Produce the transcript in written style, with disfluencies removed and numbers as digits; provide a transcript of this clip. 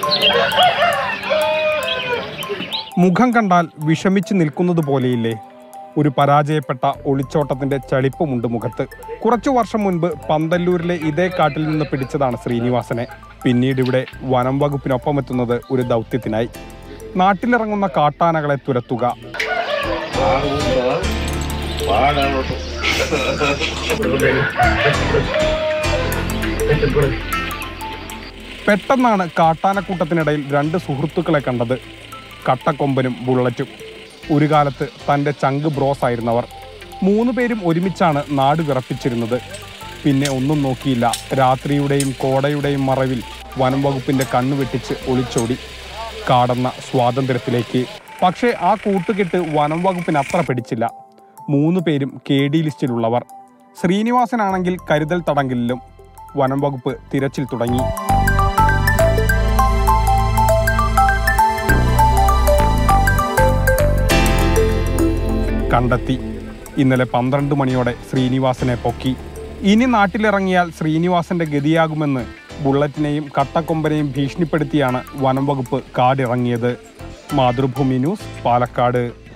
മുഖം കണ്ടാൽ വിഷമിച്ച് നിൽക്കുന്നത് പോലെയില്ലേ? ഒരു പരാജയപ്പെട്ട ഒളിച്ചോട്ടത്തിന്റെ ചളിപ്പുമുണ്ട് മുഖത്ത്. കുറച്ചു വർഷം മുൻപ് പന്തല്ലൂരിലെ ഇതേ കാട്ടിൽ നിന്ന് പിടിച്ചതാണ് ശ്രീനിവാസനെ. പിന്നീട് ഇവിടെ വനം വകുപ്പിനൊപ്പം എത്തുന്നത് ഒരു ദൗത്യത്തിനായി. നാട്ടിലിറങ്ങുന്ന കാട്ടാനകളെ തുരത്തുക, പെട്ടെന്നാണ് കാട്ടാനക്കൂട്ടത്തിനിടയിൽ രണ്ട് സുഹൃത്തുക്കളെ കണ്ടത്, കട്ടക്കൊമ്പനും ബുള്ളറ്റും. ഒരു കാലത്ത് തൻ്റെ ചങ്ക് ബ്രോസ് ആയിരുന്നവർ. 3 പേരും ഒരുമിച്ചാണ് നാട് വിറപ്പിച്ചിരുന്നത്. പിന്നെ ഒന്നും നോക്കിയില്ല. രാത്രിയുടെയും കോടയുടെയും മറവിൽ വനം വകുപ്പിൻ്റെ കണ്ണു വെട്ടിച്ച് ഒളിച്ചോടി കാടെന്ന സ്വാതന്ത്ര്യത്തിലേക്ക്. പക്ഷേ ആ കൂട്ടുകെട്ട് വനം വകുപ്പിന് അത്ര പിടിച്ചില്ല. 3 പേരും KD ലിസ്റ്റിലുള്ളവർ. ശ്രീനിവാസനാണെങ്കിൽ കരുതൽ തടങ്കലിലും. വനം വകുപ്പ് തിരച്ചിൽ തുടങ്ങി. കണ്ടെത്തി. ഇന്നലെ 12 മണിയോടെ ശ്രീനിവാസനെ പൊക്കി. ഇനി നാട്ടിലിറങ്ങിയാൽ ശ്രീനിവാസന്റെ ഗതിയാകുമെന്ന് ബുള്ളറ്റിനെയും കട്ടക്കൊമ്പനെയും ഭീഷണിപ്പെടുത്തിയാണ് വനം വകുപ്പ് കാടിറങ്ങിയത്. മാതൃഭൂമി ന്യൂസ്, പാലക്കാട്.